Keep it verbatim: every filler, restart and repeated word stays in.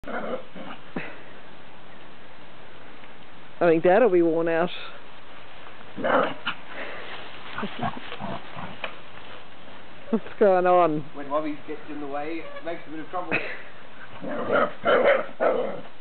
I think Dad'll be worn out. What's going on? When Bobby gets in the way, it makes a bit of trouble.